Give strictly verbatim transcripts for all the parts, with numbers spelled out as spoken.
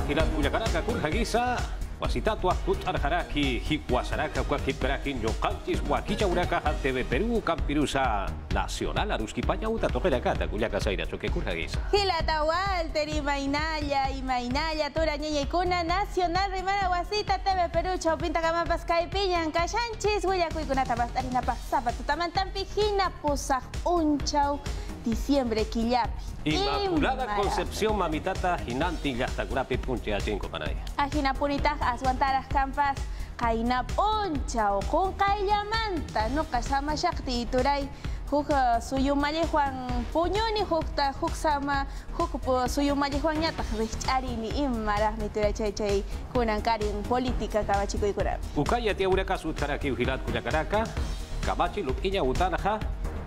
Hilat Kuyakaraka Kurhagisa, Wasitatua Kutarharaki, Hikwasaraka, Kwakiperakin, Yokanchis, Wakichauraka, T V Perú, Campirusa, Nacional, Aruskipaya, Uta, Tojerakata, Kuyakasaira, Choque Kurhagisa. Hilata Walter, y Mainaya, y Mainaya, Torañeña y Cuna, Nacional, Rimara, Wasita, T V Perú, Chopinta, Gamapas, Caipiñan, Cayanchis, Huyacuy, Kunata, Bastarina, Pasapa, Tutamantan, Pijina, Pusaj, Unchau. Diciembre, Quillapi. Inmaculada Concepción, Mamitata, Hinanti, Yastacurapi, Punche, Achinco, Panay. Ajinapuritas, Aswantaras, Campas, Kainap, Onchao, con Kayamanta, no Kasama Shakti, Turay, Huk, Suyumale Juan Puñoni, Hukta, Huksama, Huk, Suyumale Juan Yata, Richarini, Imara, Mituray, Chay, Kunankari, política, Cabachico y Curab. Ukaya, Tia Uraka, Sutaraki, Hilat, Kuyakaraka, Cabachi, Lupiña, Utanaja.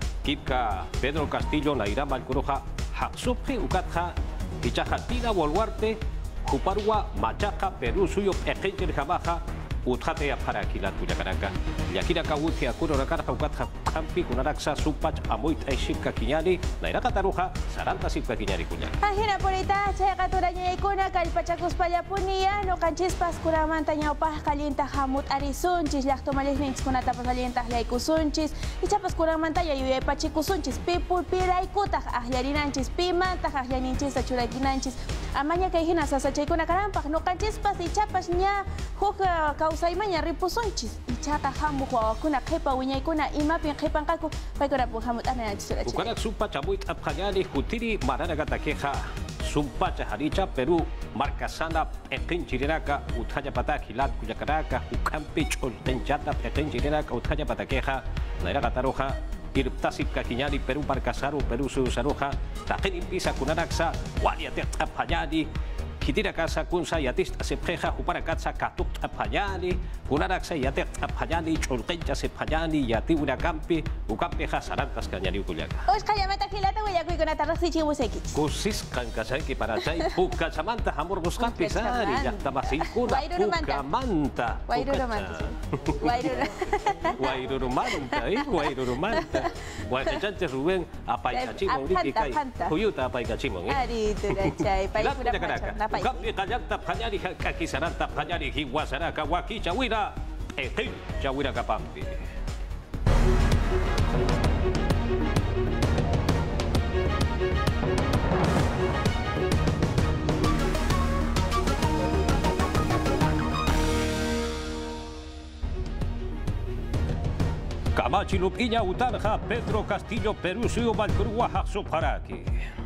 Kipka Pedro Castillo Naira Malcuroja Hatsupri Ukatja Hichajatina Boluarte Juparua Machaca Perú Suyo Ejenjer Jamaja Utjate para Kilat Kuyakaraka Yakira Kawutia Kurorakarja Ukatja Kampi Kunaraxa Supach Amuit Eshipka Kiñari Naira Kataruja Saranta Sipka Kiñari Kuya Ajina Purita Chayakaturaña Ikuna Kalpachacus Payapunia No Canchispas Kuramantaña Opaj Calienta Hamut Arizunchis Lactomalesnins Kunatapas Alientas Laikusunchis y Chapas Kuramantaya Yuya Pachikusunchis Pipul Piraikutaj Ajarinanchis Pimanta Ajarinchis Achurakinanchis Amaña Kaijina Sasachaikuna Karampa No Canchispas y Chapas Ña Juja Kausaimaña Ripusunchis y Chata Hamu Kuna Kepa Wiñaikuna Imapin Kepankaku Paikurapu Hamut Ananchis Ukarak Supach Amuit Apjayali Jutiri Maranagata Queja Sumpacha Haricha Perú Marcasana Ejenchiraka Utjaya Patakilat Kuyakaraka Ukampich Oltenchata Ejenchiraka Utjaya Pataqueja Naira Gataroja Irptasip Kakiñari Perú Marcasaru Perú Susaroja Tajenin Pisa Kunaraxa Waliate Apjayali Kitira Casa Kunsa Yatista Sepjeja Juparakatsa Katuk Apjayali Kunaraxa Yate Apjayali Choltencha Sepjayali Yatiura Campi Ukampeja Sarantas Cañari Ukuyaka Oskayamata Kilata Huyacuy con Atarrasichi Musekich Kusis Kankasaki para Chay Pucachamanta Hamur Buscapi Sari Yatamasicuna Pucamanta Guairurumanta Guairurumanta eh Guairurumanta Guairurumanta Rubén Apaikachimon Lipikai Huyuta Apaikachimon eh Ari Turachay Paikura Ukampi Kayanta Panyari Kakisaranta Panyari Hiwasaraka Wakicha Wira Ehin Chawira Kapampi Camachi Lupiña Utarja Pedro Castillo Perú Suyo Malcurua Haxoparaki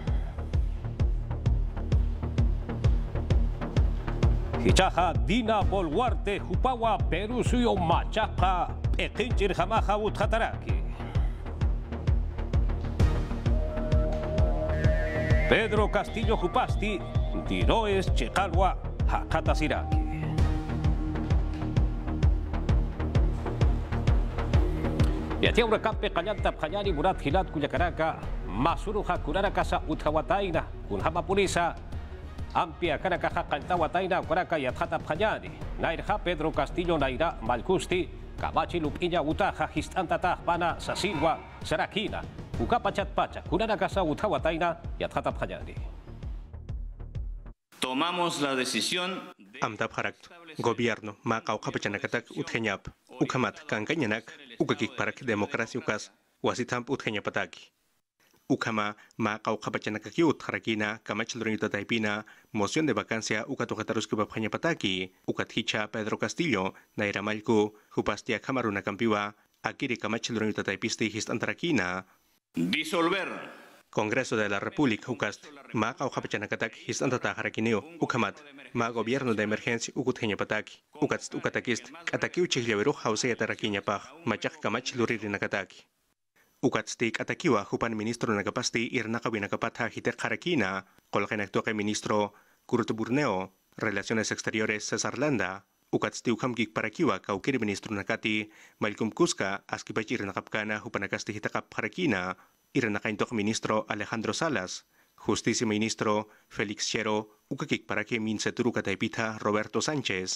Hichaja Dina Boluarte Jupawa Perú Suyo Machaca Ejenchir Jamaja Utjataraki Pedro Castillo Jupasti Diroes Checalwa Hacatasiraki Yatia Uracampe Callanta Pjayari Murat Hilat Kuyakaraka Masuruja Kurarakasa Utjawataina Kunjama Purisa Ampia Carakaja Cantawataina Kuraka Yatjata Pjayari Nairja Pedro Castillo Naira Malkusti Kabachi Lupiña Utaja Histantata Pana Sasilwa Sarakina Ukapachat Pacha Kurarakasa Utjawataina Yatjata Pjayari Tomamos la decisión Amtap Harak, Gobierno, Macau Kapachanakatak, Utgeñap, Ukamat, Kankañanak, Ukakik Parak, Democracia Ukas, Wasitamp Utgeñapataki. Ukama, Macau Kapachanakaki, Utharakina, Kamachlorita Taipina, moción de vacancia, Ukatukatarusku Papañapataki, Ukathicha, Pedro Castillo, Naira Malku, Jupastia Kamaruna Campiwa, Akiri Kamachlorita Taipisti, Histantarakina. Disolver. Congreso de la República Ucast, Ma Kauhapachanakatak, Histantata Harakineo, Ukamat, Ma Gobierno de Emergencia Ukutjeñapataki, Ukatst Ukatakist, Ataki Uchihleveru Hausea Tarakiñapaj, Machak Kamach Luririnakataki. Ukatstik Atakiwa, Jupan Ministro Nakapasti, Irnakabinakapata Hitek Harakina, Colgenactoque Ministro Kurtuburneo, Relaciones Exteriores César Landa, Ukatsti Ukamgik Parakiwa, Kaukiri Ministro Nakati, Malcolm Kuska, Askipachir Nakapkana, Jupanakasti Hitakap Harakina, Iranakaintok Ministro Alejandro Salas, Justicia Ministro Félix Chero, Ukakik Parake Minseturu Kataipita Roberto Sánchez,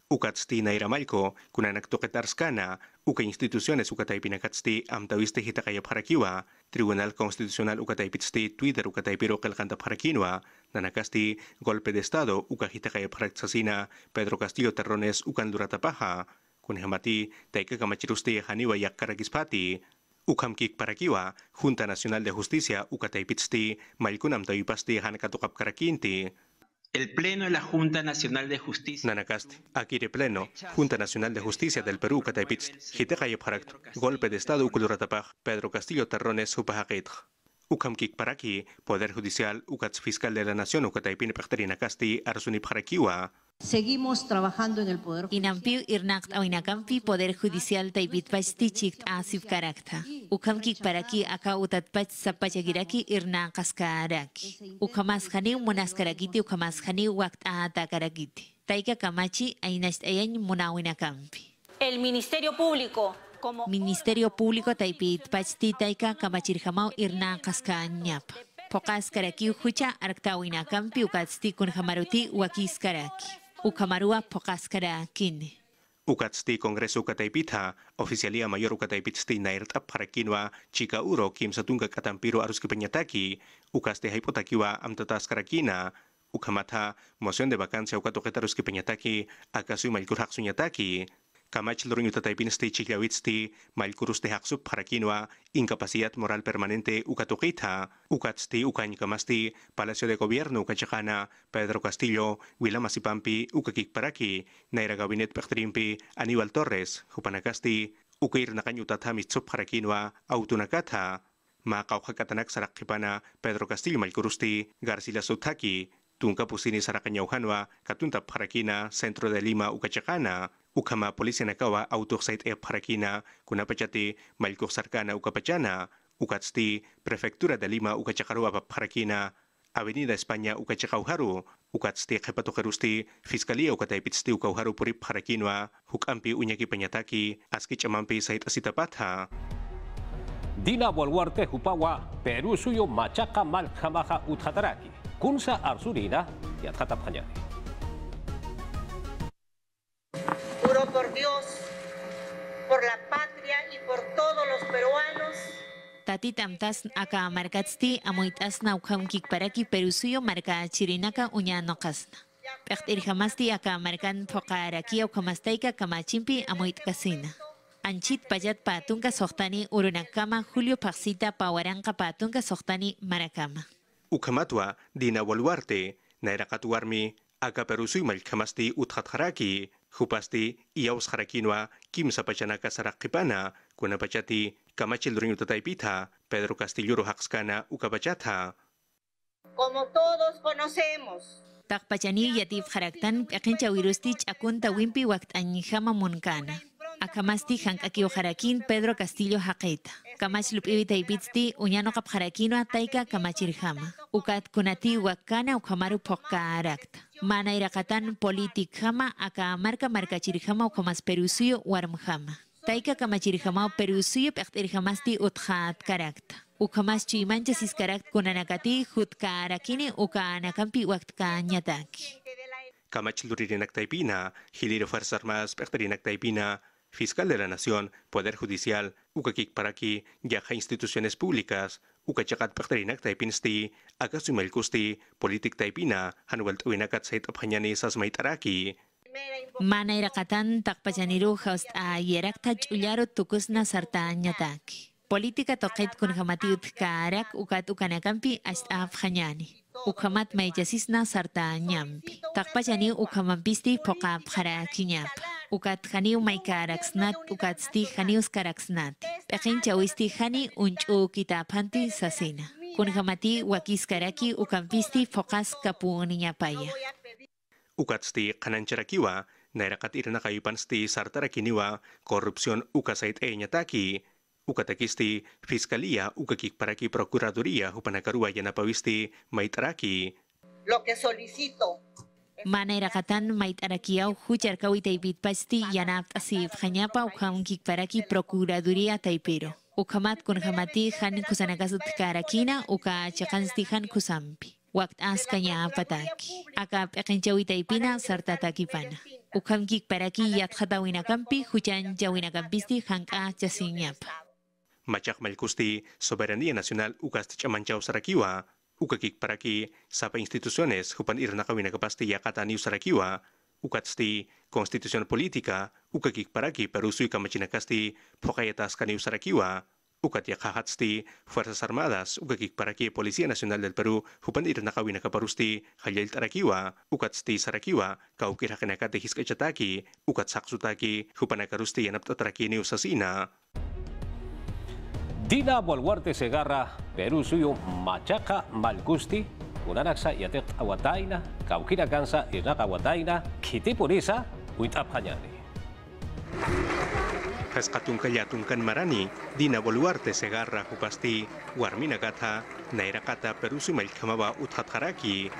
Ukatsti nairamalko, kunanak toketarskana, uka instituciones ukatay pinakatsti amtawiste hitakayap harakiwa, Tribunal Constitucional ukatay pitsti Twitter ukatay piro kelkantap harakinwa, nanakasti golpe de Estado uka hitakayap haraksasina Pedro Castillo Terrones ukan duratapaha, kunhamati taika kamachirusti haniwa yak karagispati, ukamkik parakiwa, Junta Nacional de Justicia ukatay pitsti malkunam tawipasti hanakatukap karakinti, el Pleno de la Junta Nacional de Justicia. Nanacasti, aquí de Pleno, Junta Nacional de Justicia del Perú, Cataypitz, Hitekayep Harakto, Golpe de Estado Ukuluratapaj, Pedro Castillo Terrones, Upajaqitj. Ukamkik Paraki, Poder Judicial, Ukats Fiscal de la Nación, Ukataypin Pechterina Casti, Arsunip Harakiwa. Seguimos trabajando en el Poder Inampiu irnakt awinakampi Poder Judicial taibitpachti chikt asif karakta. Ukamkik paraki aka utatpach sapachagiraki irna kaskaraki. Ukamas hani munaskarakiti ukamas hani wakt atakarakiti. Taika kamachi ainast ayan munawinakampi. El Ministerio Público como Ministerio Público taibitpachti taika kamachirhamau irna kaskanyap. Pokas karaki hucha arktawinakampi ukatsti kunhamaruti wakis karaki. Ukamarua pokas karakini. Ukatsti Kongreso Ukataypitha, Oficialía Mayor Ukataypitsti Nairtap Harakinwa, Chika Uro, Kim Satunga Katampiro Aruski Peñataki, Ukaste Haipotakiwa Amtatas Karakina, Ukamata, Moción de Vacancia Ukatoquetaruski Peñataki, Akasu Malkurhak Suñataki, Kamach Loruño Tataypinsti Chiklawitsti, Malkuruste Haksup Harakinwa, Incapacidad Moral Permanente Ukatoquita, Ukatsti Ukañkamasti, Palacio de Gobierno Ukachakana, Pedro Castillo, Wilamasipampi, Ukakik Paraki, Naira Gabinet Pechtrimpi, Aníbal Torres, Jupanakasti, Ukair Nakanyutata Mitsup Harakinwa, Autunakata, Makauhakatanak Sarakipana, Pedro Castillo Malkurusti, Garcila Sutaki, Tunka Pusini Sarakanyauhanwa, Katuntap Harakina, Centro de Lima Ukachakana, Ukama Polisi Nakawa Autosite e Harakina, Kunapachati, Malkur Sarkana Ukapachana, Ukatsti, Prefectura de Lima Ukachakarua Harakina, Avenida España Ukachakauharu, Ukatsti Hepatojerusti, Fiscalía Ukataypitsti Ukauharu Purip Harakinwa, Hukampi Uñaki Peñataki, Askichamampi Sait Asitapatha. Dina Boluarte Hupawa, Perú suyo Machaca Malkamaja Uthataraki, Kunsa Arsurina y Athatapanyani. Juro por Dios, por la patria y por todos los peruanos. Tati tamtas aka markatsti amoitas naukamkik paraki perusuyo marka chirinaka uñano kasna. Pechtirhamasti aka markan pokaraki au kamastaika kamachimpi amoit kasina. Anchit payat patunka sohtani urunakama Julio Paxita pawaranka patunka sohtani marakama. Ukamatwa Dina Boluarte, Nairakatuarmi, Aka Perusuy Malkamasti Uthatharaki, Hupasti Iaus Harakinwa, Kim Sapachanaka Sarakipana, Kunapachati, Kamachil Ringu Tataypitha, Pedro Castillo Haxkana Ukapachata. Como todos conocemos, Takpachani yatif haraktan pekincha wirustich akunta wimpi wakt anjama munkana. Akamasti hank akio harakin Pedro Castillo Hakeita. Kamach lupibita ibitsti uñano kap harakino taika kamachirhama. Ukat kunati wakana ukamaru pokka arakta. Mana irakatan politik hama aka marka marka chirhama ukamas perusuyo warmhama. Taika kamachirhama perusuyo pektirhamasti uthat karakta. Ukamas chimancha siskarakt kunanakati hutka arakini uka anakampi waktka nyataki. Kamach luririnak taipina, Hiliro Fuerzas Armadas pekterinak taipina, Fiscal de la Nación, Poder Judicial, Ukakik Paraki, Yaja Instituciones Públicas, Ukachakat Pechterinak Taipinsti, Akasumelkusti, Politik Taipina, Hanuelt Uinakat Sait Abhanyani Sasmaitaraki. Mana irakatan takpachaniru host a yeraktaj ullaro tukusna sarta nyataki. Politika toket kun hamatiut karak ukat ukanakampi ast Abhanyani. Ukamat maijasisna sarta nyampi. Takpachani ukamampisti poka pharakinyap. Ukat khaniu maikaraksnat ukat sti khanius karaksnat. Pekin chawisti khani unchu kitaphanti sasina. Kun hamati wakis karaki ukampisti fokas kapuniñapaya. Ukat sti khanancharakiwa, nairakat irna kayupansti sartarakiniwa, korupsyon ukasait e nyataki. Ukatakisti, Fiscalía Ukakik Paraki Procuraduría Upanakarua Yanapawisti Maitaraki. lo que solicito Mana irakatan maitarakiaw hucharkawi taipitpasti yanapt asif hanyapa ukamkik paraki Procuraduría Taipero. Ukamat kun hamati han kusanakasut karakina uka chakansti han kusampi. Wakt askanya pataki. Aka pekenchawita ipina sartataki pana. Ukamkik paraki yat khatawina kampi hujan jawina kampisti hangka jasinyapa. Macak malkusti soberanía nacional ukast chamanchau sarakiwa, ukakik paraki sapa instituciones hupan irna kawina kapasti yakata niu sarakiwa, ukatsti konstitusión política, ukakik paraki perusui kamachinakasti pokayatas kaniu sarakiwa, ukat yakhatsti Fuerzas Armadas, ukakik paraki Policía Nacional del Perú hupan irna kawina kaparusti halil tarakiwa, ukatsti sarakiwa kaukir hakenakate hiskachataki, ukat saksutaki hupanakarusti yanaptatraki niu sasina. Dina Boluarte Segarra, Perú suyo Machaca Malgusti, Unaraxa Yatek Awataina, Kaukira Kansa Iraka Awataina, Kitipurisa, Uitapanyani. Haskatun Kayatun Marani, Dina Boluarte Segarra Hupasti, Warmina Gata, Nairakata Perú suyo Malkamaba Uthatharaki.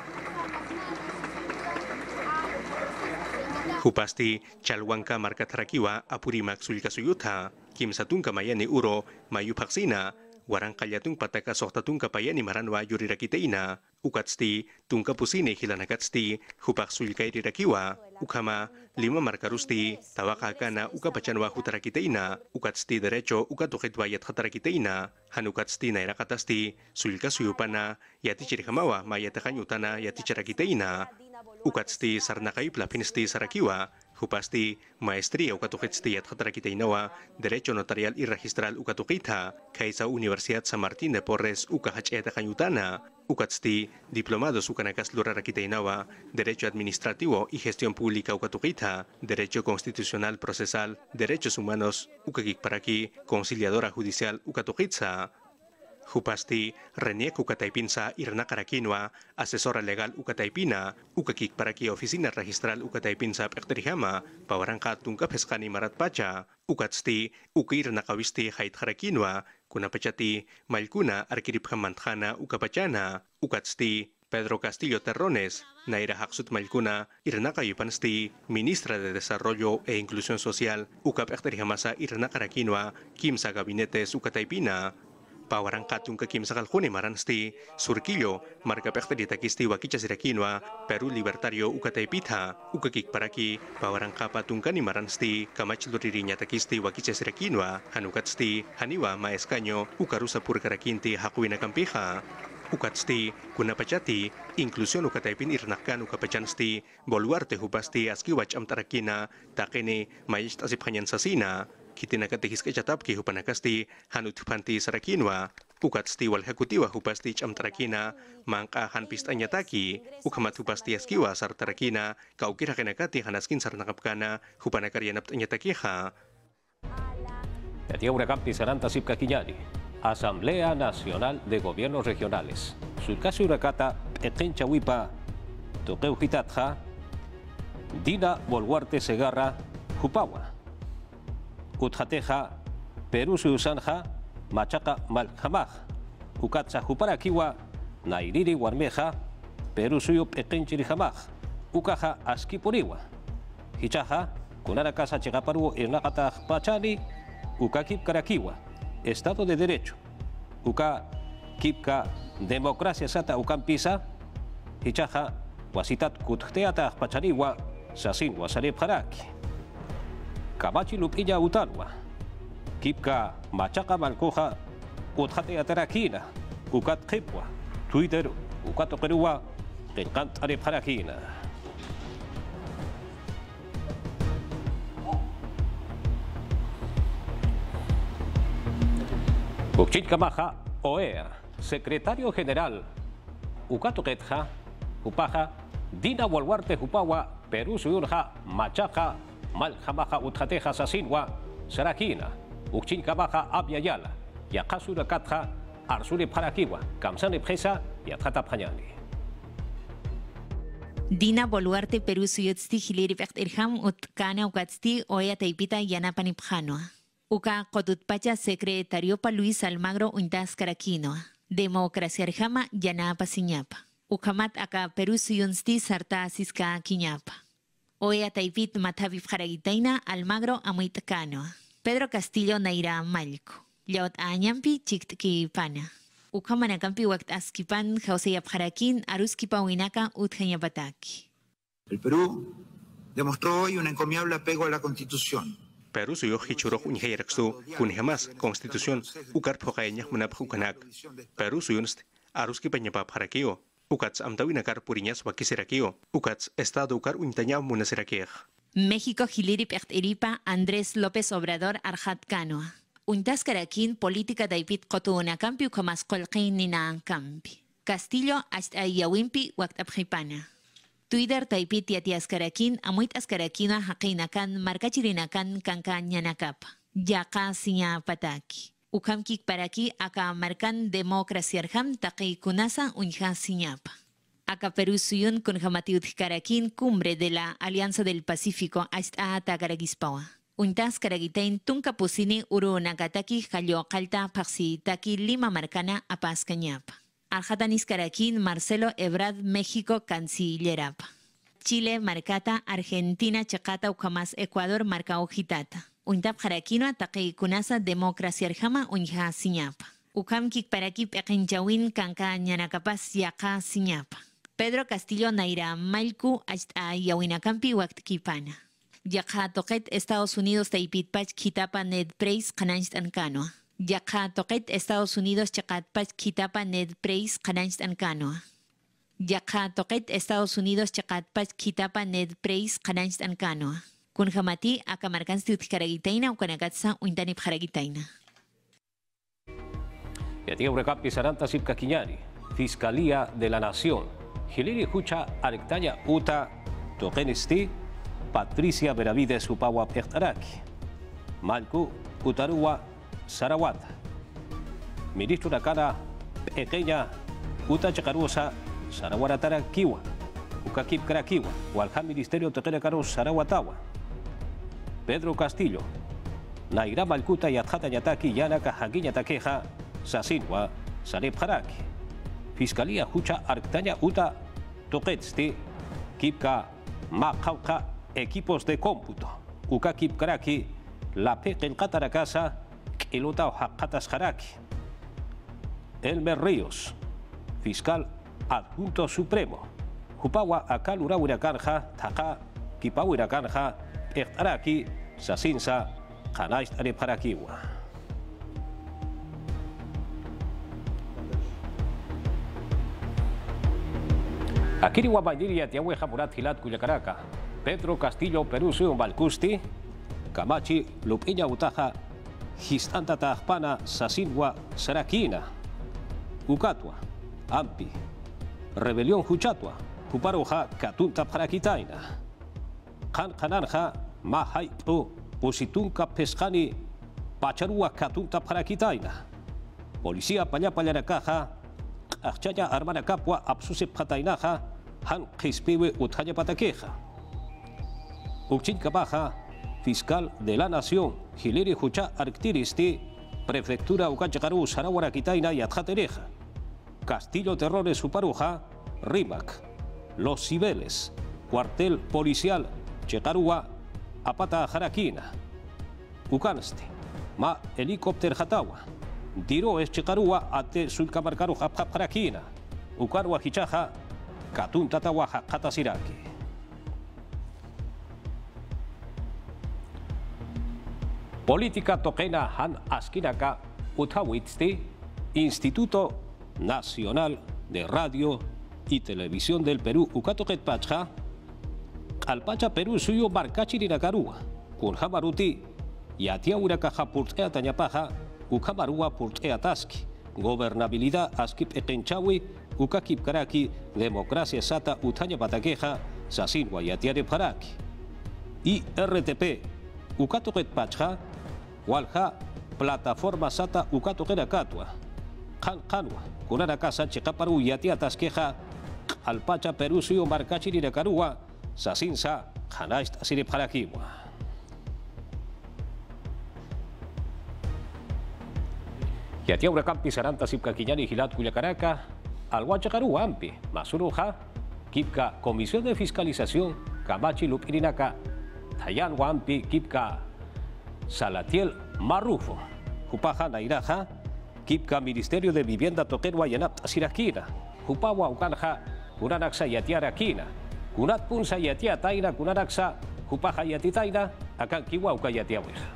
Hupasti Chalwanka Markatharakiwa Apurimak Sulkasuyuta, Kim Satunka Mayani Uro, Mayu Paksina, Warang Kalyatung Pataka Sohtatunka Payani Maranwa Yurirакiteina, Ukatsti, Tunka Pusine Hilanakatsti, Hupak Sulkairirakiwa, Ukama, Lima Markarusti, Tawakakana Ukapachanwa Hutarakiteina, Ukatsti Derecho Ukatuhetwayat Hatarakiteina, Hanukatsti Nairakatasti, Sulkasuyupana, Yatichirikamawa Mayatakanyutana Yaticharakiteina, Ukatsti Sarnakaipla Pinsti Sarakiwa, Hupasti Maestría Ukatuhetsti at Hatarakiteinawa, Derecho Notarial y Registral Ukatukita, Kaisa Universidad San Martín de Porres Ukahacheta Kanyutana, Ukatsti Diplomados Ukanakas Lurarakiteinawa, Derecho Administrativo y Gestión Pública Ukatukita, Derecho Constitucional Procesal, Derechos Humanos Ukakikparaki, Conciliadora Judicial Ukatukitsa. Hupasti Reniek Ukataipinsa Irnakarakinwa, Asesora Legal Ukataipina, Ukakik Paraki Oficina Registral Ukataipinsa Pekterihama, Pawarangka Tungka Peskani Marat Pacha, Ukatsti Ukir Nakawisti Hait Harakinwa, Kunapachati Malkuna Arkirip Hamantjana Ukapachana, Ukatsti Pedro Castillo Terrones, Naira Haksut Malkuna, Irnaka Yupansti, Ministra de Desarrollo e Inclusión Social, Ukapekterihamasa Irnakarakinwa, Kimsa Gabinetes Ukataipina, Pawarangkatun ka Kim Sakalhuni Maransti, Surquillo, Marca Pechteritakisti Wakichasirakinwa, Perú Libertario Ukataipita, Ukakik Paraki, Pawarangkapatun ka ni Maransti, Kamachiluririnya Takisti Wakichasirakinwa, Hanukatsti, Haniwa Maescaño, Ukarusa Purkarakinti Hakuina Kampiha, Ukatsti, Kunapachati, Inclusión Ukataipin Irnakan Ukapachansti, Boluarte Hupasti Askiwach Amtarakina, Takene, Mayist Asiphanyan Sasina, Kitinakatihis Kachatapki Hupanakasti, Hanut Panti Sarakinwa, Ukatsti Walhakutiwa Hupasti Chamtarakina, Mangka Hanpist Anyataki, Ukamat Hupasti Askiwa Sartarakina, Kaukira Kenakati Hanaskin Sarnakapkana, Hupanakarianap Anyatakiha. Yatia Urakampi Saranta Sipka Kiñani, Asamblea Nacional de Gobiernos Regionales. Sulkasi Urakata, Etencha Wipa, Tokeu Hitatja, Dina Boluarte Segarra, Hupawa. Utjateja, Perú Susanja, Machaca Malhamaj, Ukatsa Huparakiwa, Nairiri Warmeja, Perú Suyo Pekenchirihamaj, Ukaja Askipuriwa, Hichaja, Kunara Casa Chegaparu Irnakata Pachani, Ukakip Karakiwa, Estado de Derecho, Uka Kipka Democracia Sata Ukampisa, Hichaja, Wasitat Kutteata Pachaniwa, Sasin Wasarep Haraki. Kamachi Lupilla Utalwa, Kipka Machaca Malcoja, Utjate Atarakina, Ukat Kipwa, Twitter, Ukato Perua, Encantare Parakina. Bukchit Kamaja, O E A, Secretario General, Ukato Ketja, Upaja, Dina Boluarte Hupawa, Perú Suyurja, Machaca, Malhamaja Utjateja Sasinwa, Sarakina, Ukchinkamaja Abyayala, Yakasura Katja, Arsure Parakiwa, Kamsane Presa, Yatjata Panyani. Dina Boluarte Perú Suyotsti Hileri Pechterham Utkana Ukatsti Oya Taipita Yanapani Pjanua. Uka Kotutpacha Secretario pa Luis Almagro Untas Karakinoa. Democracia Arjama Yanapa Siñapa. Ukamat Aka Perú Suyonsti Sarta Siska Kiñapa. Oya Taipit Matavi Jaragitaina Almagro Amuitacano. Pedro Castillo Naira Malco. Yaut Añampi Chiktki Pana. Ukamanakampi wakt askipan Jauseya Jaraquín aruskipa winaka utjañapataki. El Perú demostró hoy un encomiable apego a la Constitución. Perú suyo hichurok unjayrakstu kun jamás Constitución ukar phoqaña munap ukanak. Perú suyunst aruski panyapa parakio ukats amtawinakar puriñas wakisirakio ukats estado ukar untaña munasirakej. México Gilirip Eripa Andrés López Obrador Arjat Canoa. Untas Caraquín política daipit cotuuna campi ukamas colqin nina campi. Castillo hasta Yawimpi wakt abjipana. Twitter taipit yatias Caraquín amuit askarakina haqinakan markachirinakan kanka ñanakapa. Yaka siña pataki. Ukamkik paraki aka markan democraciarham taqi kunasa unja siñapa. Aka Perú suyun kun jamatiut Caraquín cumbre de la Alianza del Pacífico hasta Atacaragispawa. Untas Caragitain tunka pusini uru nagataki jallo kalta paxi taki lima marcana apas cañapa. Arjatanis Caraquín Marcelo Ebrard México Cancillerapa. Chile marcata Argentina chacata ukamas Ecuador marca ojitata. Untap Jaraquino taqi kunasa democracia arjama unja siñapa. Ukamkik paraki peqinchawin kanka ñanakapas yaqa siñapa. Pedro Castillo Naira Malku hasta Yawinakampi Waktkipana. Yaqa toqet Estados Unidos taipitpach kitapa Ned Price Kanancht Ancanoa. Yaqa toqet Estados Unidos chaqatpach kitapa Ned Price Kanancht Ancanoa. Yaqa toqet Estados Unidos chaqatpach kitapa Ned Price Kanancht Ancanoa. Kun jamati akamarkansti utkaragitaina ukanakatsa uintanip jaragitaina. Yatia Uracapi Saranta Sipka Quiñari, Fiscalía de la Nación. Hiliri Hucha Arictaya Uta Tokenesti Patricia Benavides Upawa Pechtaraki Malku Utarua Sarawat Ministro Nakana Pequeña Uta Chacarusa Sarawaratara Kiwa Ukakip Karakiwa Walha Ministerio Tokena Karu Sarawatawa Pedro Castillo Naira Malkuta Yatjata Yataki Yanaka Hagiña Takeja Sasinwa Sarep Haraki Fiscalía Hucha Arctaña Uta Toquetsti Kipka Makauka Equipos de Cómputo Uka Kip Karaki La Pequen Catarakasa Kilota Hakatas Haraki Elmer Ríos Fiscal Adjunto Supremo Hupawa Akalura Huiracanja Taka Kipa Huiracanja Ertaraki Sasinsa Hanais Areparakiwa Akiri Wabayiri Atiahue Jamurat Hilat Cuyacaraca, Pedro Castillo Perú Suyon Balcusti, Camachi Lupiña Utaja, Gistanta Tajpana Sasinwa Sarakina, Ucatua, Ampi, Rebelión Huchatua, Huparoja Katunta Parakitaina, Han Hananja, Mahai Pro, Usitunka Pescani, Pacharua Katunta Parakitaina, Policía Pañapayaracaja, Achaya Armana Capua Absuse Patainaja, Han Quispiwe Utjaya Pataqueja. Uchincabaja, Fiscal de la Nación, Hiliri Hucha Arctiristi, Prefectura Ucachacaru, Sarawara Quitaina y Adjatereja. Castillo Terrores Suparuja, Rimac, Los Cibeles, Cuartel Policial, Checarua, Apata Jaraquina. Ucanste, Ma Helicópter Jatawa. Diro es Checarua ate Sulcamarcaru Japjarakina, Ucarua Hichaja, Katun Tatawaja Katasiraki. Política Toquena Han Askinaka Utawitsti, Instituto Nacional de Radio y Televisión del Perú, Ucatoquet Pacha, Alpacha Perú Suyo Barcachirinacárua, Kunjamaruti, Yatia Urakaja Purtea Tañapaja, Ukamarua Purtea Taski, Gobernabilidad Askip Ekenchawi, Ukakip Karaki, Democracia Sata Utaña Pataqueja, Sasinwa Yatiare Paraki. I R T P, Ukatoquet Pacha, Walha, Plataforma Sata Ukatoquera Catua, Han Kanwa, Kunaraka Sánchez Caparu Yatia Tasqueja, Alpacha Perú Suyo Marcachirinacarua, Sasinsa, Hanaist Asire Parakiwa. Yatia Urakampi Saranta Sipka Quiñani Gilat Cuyacaraca, Alhuachacaru Ampi, Masuruja, Kipka Comisión de Fiscalización, Camachi Lupirinaca, Tayan Wampi, Kipka Salatiel Marrufo, Jupaja Nairaja, Kipka Ministerio de Vivienda Toquerwa Yanap Asirakina, Hupawa Ukanja, Kunanaksa Yatiara Kina, Kunat Punsa Yatia Taina, Kunanaksa, Hupaja Yatitaina, Akan Kiwa Ukayatiawija.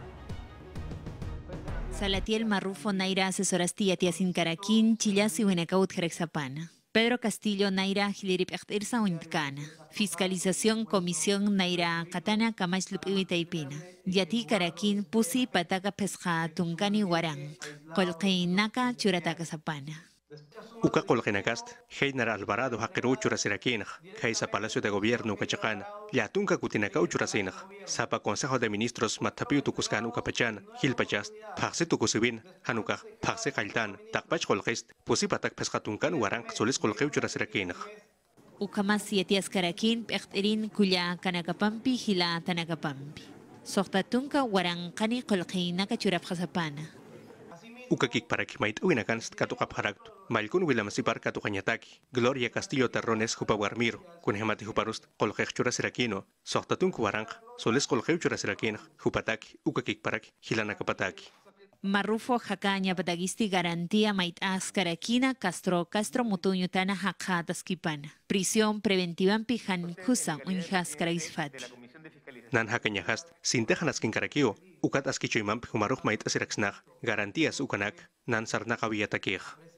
Salatiel Marrufo Naira asesorasti Yatiasin Caraquín, Chillasi Huenecaut Jerexapana. Pedro Castillo Naira Hilirip Irsa Uintkana. Fiscalización Comisión Naira Katana Kamashlup Iwitaipina. Yati Caraquín Pusi Pataka Pesca Tunkani Warang. Colqueinaka Churataka Sapana. Uka Colgenacast, Heiner Alvarado Hakeru Churasirakinaj, Heisa Palacio de Gobierno Cachacán, Yatunka Kutinacau Churasinaj, Sapa Consejo de Ministros Matapiu Tucuscan Ucapachan, Hilpachast, Paxe Tucusibin, Hanuka, Paxe Jailtan, Takpach Colgest, Pusipatak Pescatuncan Warang, Solis Colgeu Churasirakinaj. Ukamas Yetias Caraquín, Pechterin, Kuya Kanakapampi, Hila Tanakapampi. Sohtatunka Warang Kani Colqueinaka Churapjasapana. Ukakik para que mait uinakan katukap haragtu. Malkun wilamasipar katukanyataki. Gloria Castillo Terrones Hupawarmiro. Kunhemati Huparust, Colgej Churasirakino. Sohtatun Kuarang, Soles Colgeu Churasirakin, Hupataki, Ukakik parak, Hilanakapataki. Marrufo Hakaña Patagisti garantía mait Ascarakina Castro Castro Mutuñutana Haka Taskipana. Prisión preventiva en Pijan Kusa Unjas Karaisfati. Nan hakanyahast, sintejanas kinkarakio, ukat askichoimamp humaruk mait asiraksnag, garantías ukanak, nan sarnakawiyatakij.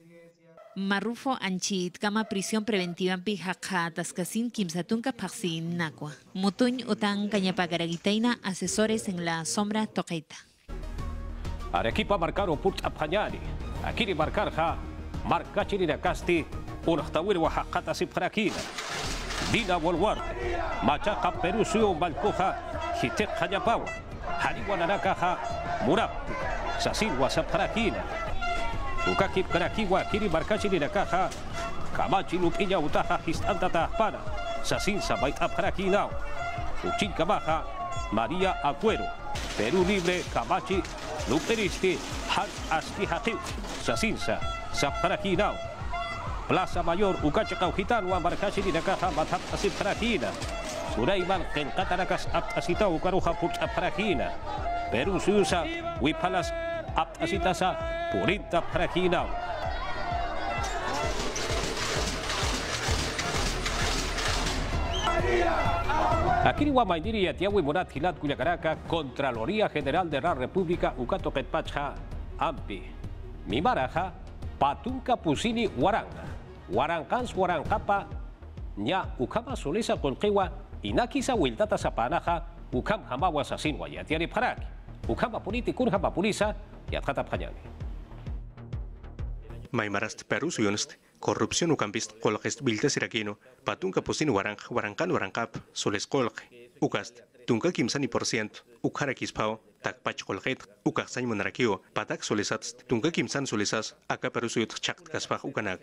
Marrufo Anchit Kama prisión preventiva en Pijaka Taskasin Kimsatunka Paxin Nakwa. Mutuñ Utan Cañapagaragitaina, asesores en la sombra Toqueta. Arequipa marcaron Purt Aphañani. Aquí marcar ha, marca Chirina Casti, Urhtawir Oaxaca Siprakina. Dina Bolwar, Machaca Perú Suyo Balcoja, Hitek Hayapawa, Hariwanarakaja, Murap, Sasilwa Saprakina, Ukakip Karakiwa, Kiri Marcachini Nakaja, Kamachi Lupiña Utaja, Histanta Tahpana, Sasin Sabait Aprakina, Uchin Kamaja, María Acuero, Perú Libre, Kamachi, Luperisti, Han Astihatiu, Sasinsa, Saprakina. Plaza Mayor, Ucacha Gitano, Amarcachi de Caja, Matap Asip Prajina, Suraiman, Kenkatarakas, Aptasita, Ucaruja, Put Prajina, Perú Susa, Wipalas, Aptasitasa, Purinta Prajina. Aquí ni Guamainiri, Atiahui Monat, Gilat, Cuyacaraca, Contraloría General de la República, Ucato Petpacha, Ampi, Mimaraja, Patunka Pusini Waranga. Warankans Warankapa, Nya Ukama Solesa Colquewa, Inakisa Wiltata Sapanaja, Ukam Hamawa Sasinwa, Yatiari Paraki, Ukama Politi Kurhama Pulisa, Yatata Panyani. Maimarast Perú Suyonst, corrupción Ucampist, Colgest Biltes Irakino, Patunka Pusini Warang, Warankan Warankap, Soles Colge, Ukast, Tunka Kimsani por ciento, Ukarakispao, Takpach Colget, Ukaksan Monarquio, Patak Solesats, Tunka Kimsan Solesas, Aka Perú Suyot Chakt Kaspach Ukanak.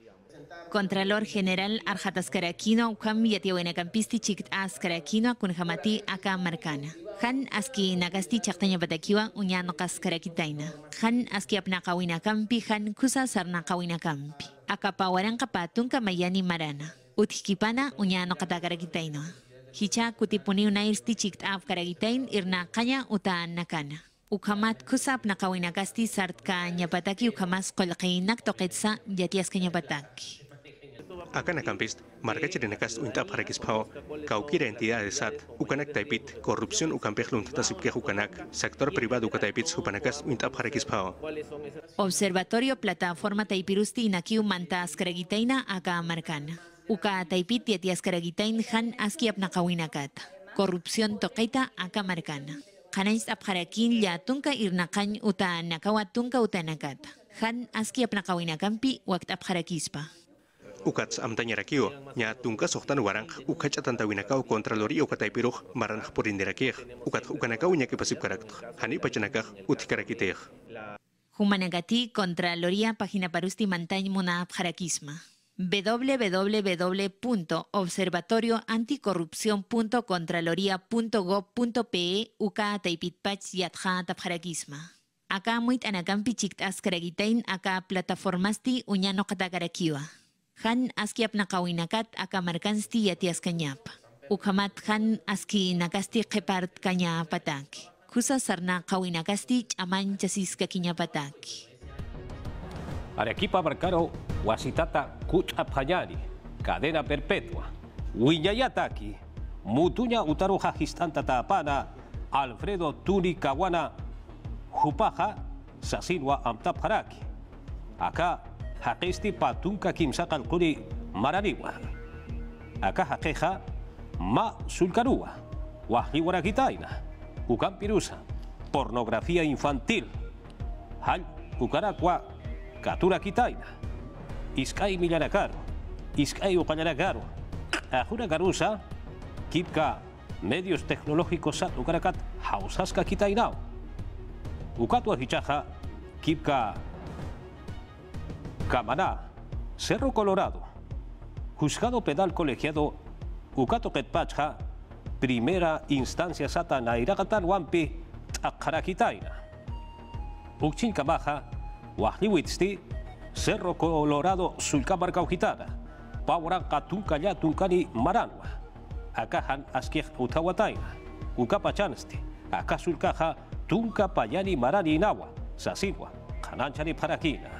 Contralor General Arjatas Caraquino, Ukam Yatiawena Campisti Chikt As Caraquino, Kunhamati Aka Marcana. Han Aski Nagasti Chaktaña Batakiwa, Uñano Kas Carakitaina. Han Aski Apnakawina Campi, Han Kusa Sarnakawina Campi. Aka Pawaranka Patunka Mayani Marana. Utkipana, Uñano Katakarakitaino. Hicha Kutipuni Unairsti Chikt Af Karakitain, Irna Kanya Utaan Nakana. Ukamat Kusap Nakawina Gasti Sartka Nyapataki, Ukamas Kolkainak Toketsa, Yatias Kanyapataki. Acá en Campist, Margachi de Necast Uintap Harakispao, Caupira entidad de S A T, Ucanak Taipit, corrupción Ucampejlun Tasipke Ucanak, sector privado Ucataipit, Upanacas Uintap Harakispao. Observatorio Plataforma Taipirusti Inakiu Mantas Karagitaina Aka Marcana. Uka Taipit Yatias Karagitain Han Aski Apnakawinakat. Corrupción Toqueta Aka Marcana. Hanais Abharakin Yatunka Irnakan Uta Nakawatunka Utanakat. Han Aski Apnakawinakampi Wakt Abharakispa. Ukats amtañarakio, ña tunka sohtan warang, ukach atantawinakao Contraloría Ukataipiruj, maranj por indirakej, ukat ukanakao ñaki pasip karakto, hani pachanakaj, utikarakitej. Humanagati Contraloría Página Parusti Mantañ Muna Abharakisma. w w w punto observatorio anticorrupción punto contraloría punto gob punto pe uka taipitpach yatja tabharakisma. Aka muit anakampi chiktas karagitain aka plataformasti uñano katakarakiwa. Han aski apnakawinakat aka markansti yatias kanyap. Ukamat han aski nakasti kepart kanya pataki. Kusa sarna kawinakasti chaman chasis kakinya pataki. Arequipa Marcaro, Wasitata Kuchapayani, cadena perpetua. Wiñayataki, Mutuña Utaruja Gistanta Tapana, Alfredo Tuni Kawana, Jupaja, Sasinwa Amtapharaki. Acá, Jaquesti Patunka Kimsakal Kuri Maraniwa. Acá Jaqueja, Ma Sulcarúa, Wajiwarakitaina, Ucampirusa, pornografía infantil. Hal Ucaracua, Catura Quitaina, Iskai Millanacaro, Iskai Ucayanacaro, Ajuna Garusa, Kipka, medios tecnológicos Sat Ucaracat, Hausaska Quitainao, Ucatua Hichaja, Kipka, Camaná, Cerro Colorado, Juzgado Penal Colegiado, Ucato Ketpacha, Primera Instancia Sata Nairagatan Wampi, Akaraquitaina, Uchin Camaja, Wahliwitsti, Cerro Colorado, Sulcamar Caujitana, Pauran Katunkaya Tunkani Maranwa, Akahan Askej Utawataina, Ukapachansti, Akasulcaja, Tunka Payani Marani Nawa, Sasinwa, Kananchani Parakina.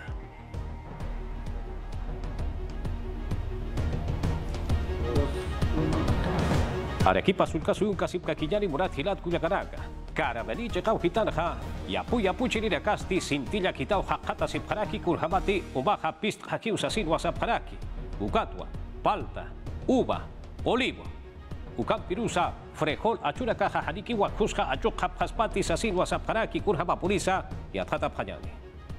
Arequipa Sulcasun Casipca Quillani Murat Hilat Cuyacaraca. Carameliche Caujitanja, Yapuya Puchirira Casti, Sintilla Quitao Hakata Sipharaki, Kurhamati, Ubaja Pist Hakiu Sasinwa Sapharaki, Ucatua, Palta, Uva, Olivo, Ucampirusa, Frejol, Achuraca, Haniki, Wakuska, Achuk Haspati, Sasinwa Sapharaki, Kurhama Purisa, y Atata Payani.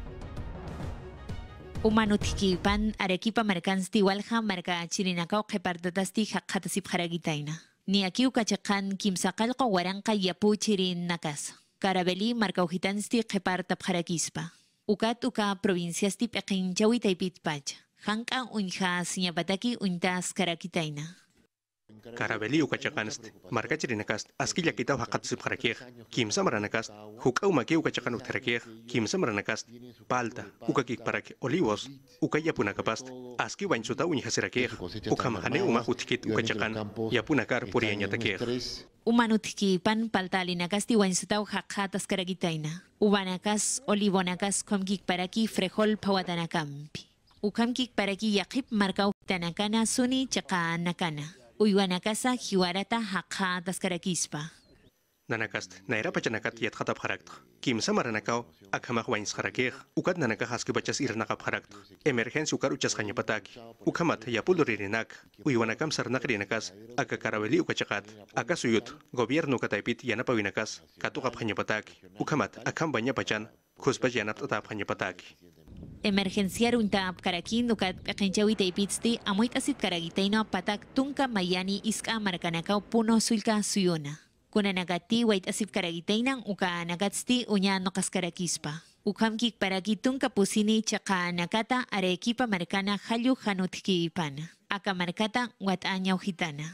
Umanutkipan, Arequipa Mercansti, Walja, Merca Chirinacao, Gepardatasti, Hakata Sipharagitaina. Ni aquí ukachakan kimsaqalqa waranqa yapuchirin nakas. Carabeli marcaujitansti qeparta pjarakispa. Ukat uka provinciasti peqinchawi taipitpach. Hanka unja siñapataki untas karakitaina. Carabeli ukachakanst, markachirinakas, askilla kitau haqatsip harakej, kimsa maranakas, hukau maki ukachakan utharakej, kimsa maranakas, palta, ukakik parak olivos, ukayapunakapast, aski wainsuta unjasirakej, ukamahane uma utkit ukachakan, yapunakar puriañatakej. Umanutki pan paltalinakasti wainsuta haqatas karakitaina. Ubanakas, olivonakas, komkik paraki frejol pawatanakampi. Ukamkik paraki yaqip markau tanakana suni chaka nakana. Uywanakasa hiwarata haqha taskarakispa. Nanakast, naira pachanakat yat khatap harakt. Kimsa maranakao, akhamah wains harakeh, ukat nanaka haski bachas irnakap harakt. Emergency ukar uchas hanyapataki. Ukamat yapuluririnak, uywanakam sarnakrinakas, aka karaweli ukachakat, aka suyut, gobierno kataipit yanapawinakas, katukap hanyapataki. Ukamat akam banyapachan, kuspach yanap tatap hanyapataki. Emergenciar unta karakin ukat peqinchawi taipitsti amuit asit karagitaino patak tunka mayani iska markanakao puno sulka suyuna. Kuna nagati wait asip karagitainang uka nagatsti unya nokas karakispa. Ukamkik paragi tunka pusini chaka nakata Arequipa markana halu hanutki ipana. Aka markata wat anyaw hitana.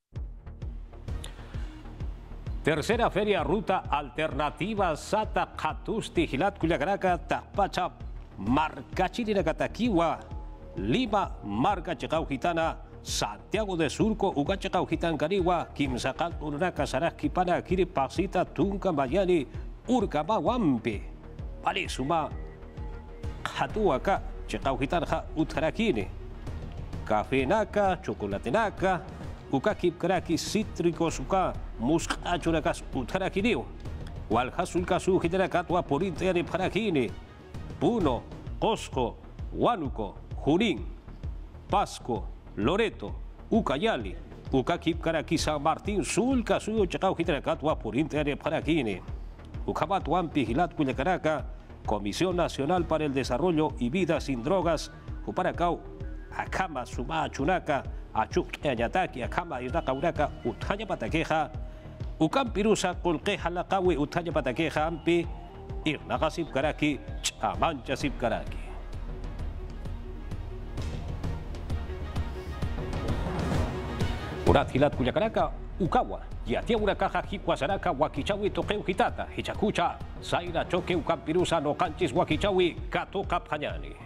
Tercera Feria Ruta Alternativa Sata Katusti Hilat Cuyacaraca Tapacha Marcachirinacaquiwa, Lima, Marca Checauhitana, Santiago de Surco, Ugachecauhitan Cariwa, Kimsacal, Urnaca, Sarasquipana, Kiripasita, Tunca, Mayani, Urcaba, Wampi, Palisuma, Jatuaca, Checauhitanja, Utjarakini, Cafenaca, Chocolatenaca, Ucaquipcaraki, Cítricos, Uca, Muscachuracas, Utjaraquinio, Walhasulca, Sujiteracatua, Purinteani, Parakini, Puno, Cosco, Huánuco, Junín, Pasco, Loreto, Ucayali, Ucaquipcaraqui, San Martín, Sulca, Suyo, Chacaujitracatua, Purinteare, Paraquine, Ucabatuampi, Gilat, Cuyacaraca, Comisión Nacional para el Desarrollo y Vida Sin Drogas, Uparacau, Acama, Suma, Chunaca, Achuc, Ayataki, Acama, Iraca, Uraca, Utaya Pataqueja, Ucampirusa, Colqueja, Lacawi, Utaya Pataqueja, Ampi, Irnaga Sipcaraqui, Chamancha Sipcaraqui. Urat Hilat Cuyacaraca, Ucawa, Yatia Uracaja, Jicuasaraca, Huaquichawi, Toqueu Hitata, Hichacucha, Zaira Choque, Ucampirusa, No Canchis, Huaquichawi, Cato Capjañani.